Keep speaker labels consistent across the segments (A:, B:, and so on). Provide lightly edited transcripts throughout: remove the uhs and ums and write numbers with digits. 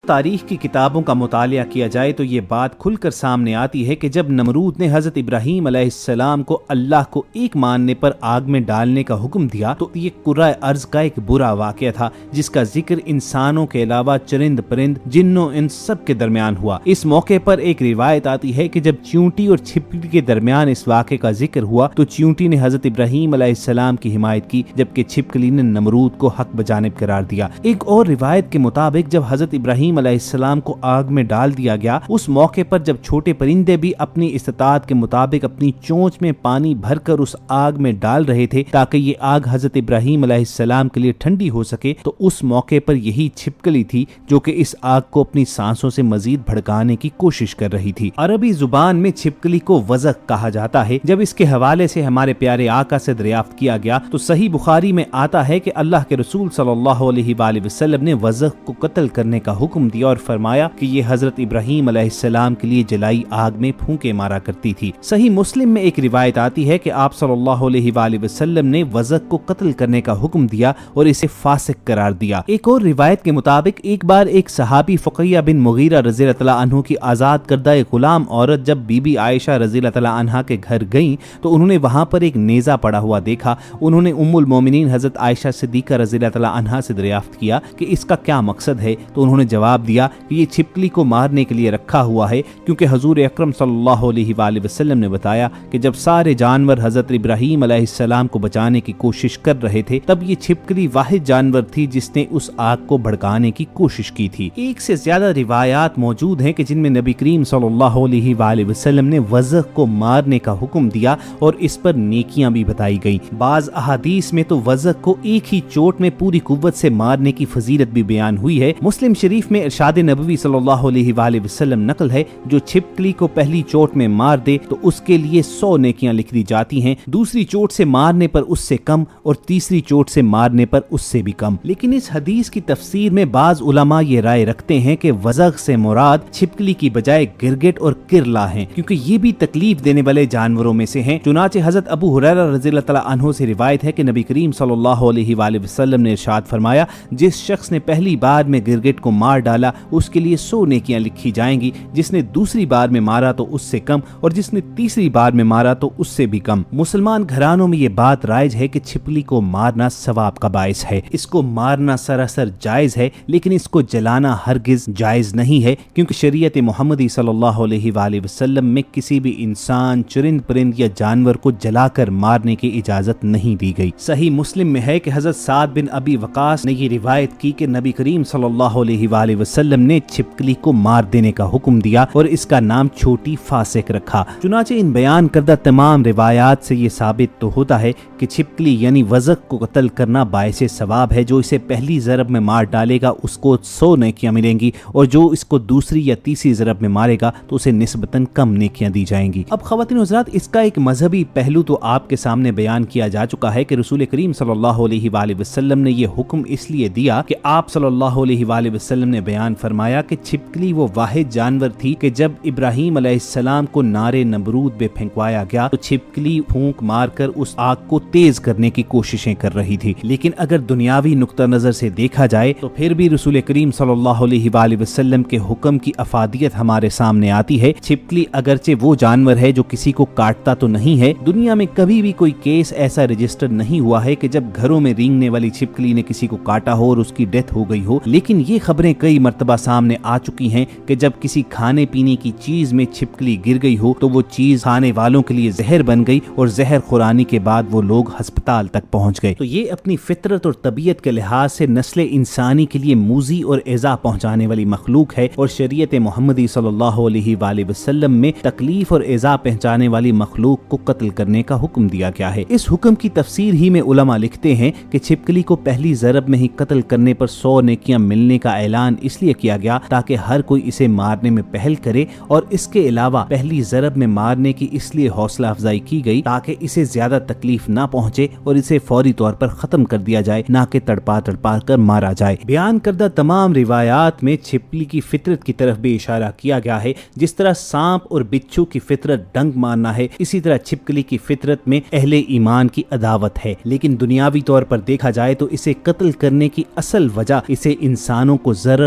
A: तारीख की किताबों का मुतालिया किया जाए तो ये बात खुलकर सामने आती है कि जब नमरूद ने हजरत इब्राहीम अलैहिस्सलाम को अल्लाह को एक मानने पर आग में डालने का हुक्म दिया तो ये कुर्रा अर्ज का एक बुरा वाक़या था, जिसका जिक्र इंसानों के अलावा चरिंद परिंद जिन्नों इन सब के दरमियान हुआ। इस मौके पर एक रिवायत आती है कि जब चींटी और छिपकली के दरमियान इस वाक़े का जिक्र हुआ तो चींटी ने हजरत इब्राहीम अलैहिस्सलाम की हिमायत की, जबकि छिपकली ने नमरूद को हक बजानिब करार दिया। एक और रिवायत के मुताबिक जब हजरत इब्राहीम अलैहिस्सलाम को आग में डाल दिया गया, उस मौके पर जब छोटे परिंदे भी अपनी इस्तात के मुताबिक अपनी चोंच में पानी भरकर उस आग में डाल रहे थे ताकि ये आग हजरत इब्राहीम अलैहिस्सलाम के लिए ठंडी हो सके, तो उस मौके पर यही छिपकली थी जो कि इस आग को अपनी सांसों से मजीद भड़काने की कोशिश कर रही थी। अरबी जुबान में छिपकली को वज़ग़ कहा जाता है। जब इसके हवाले से हमारे प्यारे आका से दरियाफ्त किया गया तो सही बुखारी में आता है कि अल्लाह के रसूल सल्लल्लाहु अलैहि वसल्लम ने वज़ग़ को कत्ल करने का हुक्म दिया और फरमाया कि ये हजरत इब्राहीम अलैहिस्सलाम के लिए जलाई आग में फूंके मारा करती थी। सही मुस्लिम में एक रिवायत आती है कि आप सल्लल्लाहु अलैहि वसल्लम ने वज़ग़ को कत्ल करने का हुक्म दिया और इसे फासिक करार दिया। एक और रिवायत के मुताबिक एक बार एक सहाबी फ़ुक़ैया बिन मुगीरा रज़ियल्लाहु तआला अन्हु की आज़ाद करदा एक गुलाम औरत जब बीबी आयशा रज़ियल्लाहु तआला अन्हा के घर गईं तो उन्होंने वहां पर एक नेज़ा पड़ा हुआ देखा। उन्होंने उम्मुल मोमिनीन हजरत आयशा सिद्दीक़ा रज़ियल्लाहु तआला अन्हा से दरियाफ्त किया कि इसका क्या मकसद है, तो उन्होंने जवाब दिया कि ये छिपकली को मारने के लिए रखा हुआ है, क्योंकि हुजूर अकरम सल्लल्लाहु अलैहि वसल्लम ने बताया कि जब सारे जानवर हजरत इब्राहीम अलैहिस्सलाम को बचाने की कोशिश कर रहे थे तब ये छिपकली वाहिद जानवर थी जिसने उस आग को भड़काने की कोशिश की थी। एक से ज्यादा रिवायात मौजूद हैं कि जिनमें नबी करीम सल्लल्लाहु अलैहि वसल्लम ने वज़ग़ को मारने का हुक्म दिया और इस पर नेकियां भी बताई गई। बाज अहादीस में तो वज़ग़ को एक ही चोट में पूरी कुव्वत से मारने की फजीलत भी बयान हुई है। मुस्लिम शरीफ में इरशाद नबवी सल्लल्लाहु अलैहि वसल्लम नकल है, जो छिपकली को पहली चोट में मार दे तो उसके लिए 100 नेकियां लिख दी जाती हैं, दूसरी चोट से मारने पर उससे कम और तीसरी चोट से मारने पर उससे भी कम। लेकिन इस हदीस की तफसीर में बाज उलमा ये राय रखते हैं कि वज़ग़ से मुराद छिपकली की बजाय गिरगिट और किरला हैं, क्योंकि ये भी तकलीफ देने वाले जानवरों में से हैं। चुनाचे हजरत अबू हुरैरा रज़ियल्लाहु तआला अन्हु से रिवायत है कि नबी करीम सल्लल्लाहु अलैहि वसल्लम ने इरशाद फरमाया, जिस शख्स ने पहली बार में गिरगिट को मार डाला उसके लिए 100 नेकियां लिखी जाएंगी, जिसने दूसरी बार में मारा तो उससे कम और जिसने तीसरी बार में मारा तो उससे भी कम। मुसलमान घरानों में ये बात राइज है कि छिपकली को मारना सवाब का बाइस है। इसको मारना सरासर जायज है, लेकिन इसको जलाना हरगिज जायज नहीं है, क्योंकि शरीयत मुहम्मदी सल्लल्लाहु अलैहि वसल्लम में किसी भी इंसान, चरिंद परिंद या जानवर को जलाकर मारने की इजाजत नहीं दी गई। सही मुस्लिम में है कि हजरत साद बिन अबी वकास ने ये रिवायत की कि नबी करीम सल्लल्लाहु अलैहि वसल्लम ने छिपकली को मार देने का हुक्म दिया और इसका नाम छोटी फासिक रखा। चुनाचे इन बयान करदा तमाम रिवायात से ये साबित तो होता है कि छिपकली यानी वज़ग़ को कत्ल करना बायसे सवाब है। जो इसे पहली ज़रब में मार डालेगा उसको 100 नेकियां मिलेंगी और जो इसको दूसरी या तीसरी ज़रब में मारेगा तो उसे निस्बतन कम नेकियां दी जाएंगी। अब ख़वातीन हज़रात, इसका एक मजहबी पहलू तो आपके सामने बयान किया जा चुका है कि रसूल करीम सल्लल्लाहु अलैहि वसल्लम ने ये हुक्म इसलिए दिया कि आप सल्लल्लाहु अलैहि वसल्लम ने बयान फरमाया कि छिपकली वो वाहिद जानवर थी कि जब इब्राहीम अलैहिस्सलाम को नारे नमरूद में फेंकवाया गया तो छिपकली फूंक मारकर उस आग को तेज करने की कोशिशें कर रही थी। लेकिन अगर दुनियावी नुक्ता नजर से देखा जाए तो फिर भी रसूल करीम सल्लल्लाहु अलैहि वसल्लम के हुक्म की अफादियत हमारे सामने आती है। छिपकली अगरचे वो जानवर है जो किसी को काटता तो नहीं है, दुनिया में कभी भी कोई केस ऐसा रजिस्टर नहीं हुआ है कि जब घरों में रेंगने वाली छिपकली ने किसी को काटा हो और उसकी डेथ हो गई हो। लेकिन ये खबरें कई मर्तबा सामने आ चुकी हैं कि जब किसी खाने पीने की चीज में छिपकली गिर गई हो तो वो चीज खाने वालों के लिए जहर बन गई और जहर खुरानी के बाद वो लोग अस्पताल तक पहुंच गए। तो ये अपनी फितरत और तबीयत के लिहाज से नस्ल इंसानी के लिए मूजी और एजा पहुंचाने वाली मखलूक है और शरीयत मुहम्मदी सल्लल्लाहु अलैहि वसल्लम में तकलीफ और एजा पहुंचाने वाली मखलूक को कत्ल करने का हुक्म दिया गया है। इस हुक्म की तफसीर ही में उलमा लिखते हैं कि छिपकली को पहली ज़रब में ही कत्ल करने पर 100 नेकियां मिलने का ऐलान इसलिए किया गया ताकि हर कोई इसे मारने में पहल करे, और इसके अलावा पहली ज़रब में मारने की इसलिए हौसला अफजाई की गई ताकि इसे ज्यादा तकलीफ ना पहुंचे और इसे फौरी तौर पर खत्म कर दिया जाए, ना कि तड़पा तड़पा कर मारा जाए। बयान करदा तमाम रिवायात में छिपकली की फितरत की तरफ भी इशारा किया गया है। जिस तरह सांप और बिच्छू की फितरत डंक मारना है, इसी तरह छिपकली की फितरत में अहले ईमान की अदावत है। लेकिन दुनियावी तौर पर देखा जाए तो इसे कत्ल करने की असल वजह इसे इंसानों को जरर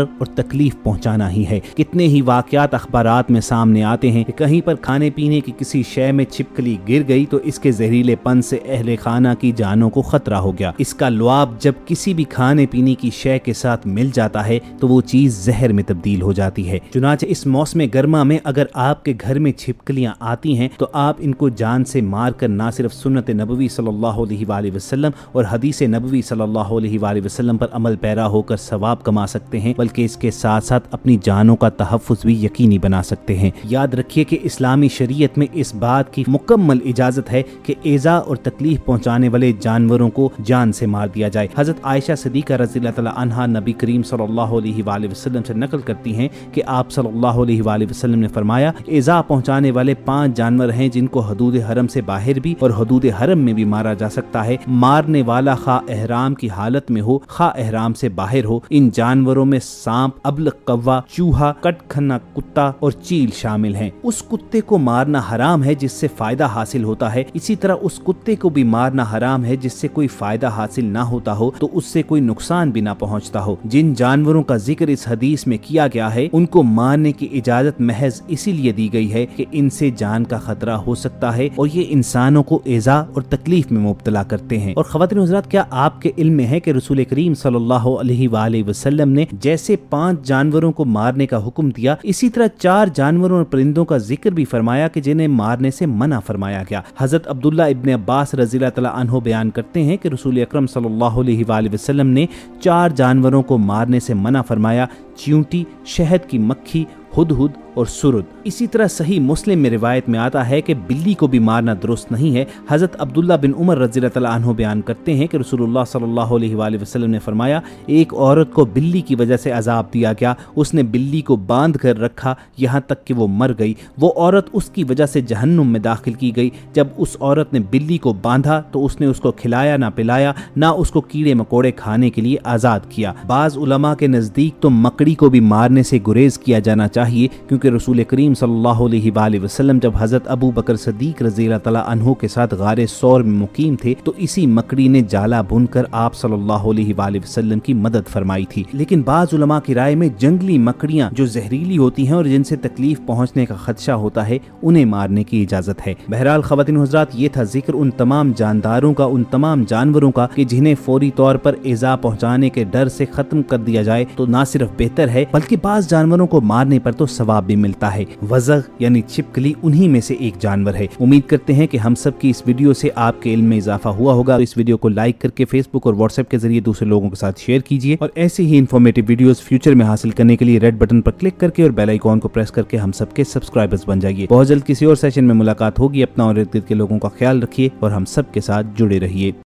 A: और तकलीफ पहुंचाना ही है। कितने ही वाकयात अखबारात में सामने आते हैं कि कहीं पर खाने पीने की किसी शय में छिपकली गिर गई तो इसके जहरीलेपन से अहले खाना की जानों को खतरा हो गया। इसका लुआब जब किसी भी खाने पीने की शय के साथ मिल जाता है तो वो चीज जहर में तब्दील हो जाती है। चुनांचे इस मौसम गर्मा में अगर आपके घर में छिपकलियां आती हैं तो आप इनको जान से मार कर ना सिर्फ सुन्नत नबवी सल्लल्लाहु अलैहि वसल्लम और हदीस नबवी सल्लल्लाहु अलैहि वसल्लम पर अमल पैरा होकर सवाब कमा सकते हैं, बल्कि इसके साथ साथ अपनी जानों का तहफ़्फ़ुज़ भी यकीनी बना सकते हैं। याद रखिए कि इस्लामी शरीयत में इस बात की मुकम्मल इजाज़त है कि एज़ा और तकलीफ पहुँचाने वाले जानवरों को जान से मार दिया जाए। हज़रत आयशा सिद्दीक़ा रज़ियल्लाहु तआला अन्हा नबी करीम सल्लल्लाहु अलैहि वसल्लम से नकल करती हैं कि आप सल्लल्लाहु अलैहि वसल्लम ने फरमाया, एज़ा पहुँचाने वाले 5 जानवर हैं जिनको हदूद हरम से बाहर भी और हदूद हरम में भी मारा जा सकता है। मारने वाला खा एहराम की हालत में हो खा एहराम से बाहर हो। इन जानवरों में सांप, अबलग कौवा, चूहा, कटखन्ना कुत्ता और चील शामिल हैं। उस कुत्ते को मारना हराम है जिससे फायदा हासिल होता है, इसी तरह उस कुत्ते को भी मारना हराम है जिससे कोई फायदा हासिल ना होता हो तो उससे कोई नुकसान भी ना पहुंचता हो। जिन जानवरों का जिक्र इस हदीस में किया गया है उनको मारने की इजाजत महज इसीलिए दी गई है कि इनसे जान का खतरा हो सकता है और ये इंसानों को एज़ा और तकलीफ में मुब्तला करते हैं। और ख़वातीन हज़रात, क्या आपके इल्म में है कि रसूल करीम सल्लल्लाहु अलैहि वसल्लम ने जैसे 5 जानवरों को मारने का हुक्म दिया, इसी तरह 4 जानवरों और परिंदों का जिक्र भी फरमाया कि जिन्हें मारने से मना फरमाया गया। हजरत अब्दुल्ला इब्न अब्बास रज़ियल्लाहु तआला अन्हु बयान करते हैं कि रसूल अकरम सल्लल्लाहु अलैहि वसल्लम ने 4 जानवरों को मारने से मना फरमाया, चींटी, शहद की मक्खी, हुदहुद और सुरुद। इसी तरह सही मुस्लिम में रिवायत में आता है कि बिल्ली को भी मारना दुरुस्त नहीं है। हजरत अब्दुल्ला बिन उमर रज़ियल्लाहु तआला अन्हु बयान करते हैं कि रसूलुल्लाह सल्लल्लाहु अलैहि वसल्लम ने फरमाया, एक औरत को बिल्ली की वजह से अजाब दिया गया। उसने बिल्ली को बांध कर रखा यहाँ तक कि वो मर गई। वो औरत उसकी वजह से जहन्नुम में दाखिल की गई। जब उस औरत ने बिल्ली को बांधा तो उसने उसको खिलाया ना पिलाया, ना उसको कीड़े मकोड़े खाने के लिए आज़ाद किया। बाज़ उलमा के नज़दीक तो मकड़ी को भी मारने से गुरेज किया जाना चाहिए, क्योंकि रसूल करीम सल्लल्लाहु अलैहि वसल्लम जब हजरत अबू बकर सिद्दीक रज़ियल्लाहु तआला अन्हु के साथ गारे सौर में मुकीम थे तो इसी मकड़ी ने जाला बुनकर आप सल्लल्लाहु अलैहि वसल्लम की मदद फरमाई थी। लेकिन बाज़ उलमा की राय में जंगली मकड़ियां जो जहरीली होती हैं और जिनसे तकलीफ पहुंचने का खदशा होता है, उन्हें मारने की इजाजत है। बहरहाल ख़वातीन हज़रात, ये था जिक्र उन तमाम जानदारों का, उन तमाम जानवरों का कि जिन्हें फौरी तौर पर इज़ा पहुँचाने के डर से खत्म कर दिया जाए तो ना सिर्फ बेहतर है बल्कि बाज़ जानवरों को मारने पर तो सवाब भी मिलता है। वज़ग़ यानी छिपकली उन्हीं में से एक जानवर है। उम्मीद करते हैं कि हम सब की इस वीडियो से आपके इल्म में इजाफा हुआ होगा। तो इस वीडियो को लाइक करके फेसबुक और व्हाट्सएप के जरिए दूसरे लोगों के साथ शेयर कीजिए और ऐसे ही इन्फॉर्मेटिव वीडियोस फ्यूचर में हासिल करने के लिए रेड बटन पर क्लिक करके और बेल आइकॉन को प्रेस करके हम सबके सब्सक्राइबर्स बन जाइए। बहुत जल्द किसी और सेशन में मुलाकात होगी। अपना और इर्द गिर्द के लोगों का ख्याल रखिए और हम सब के साथ जुड़े रहिए।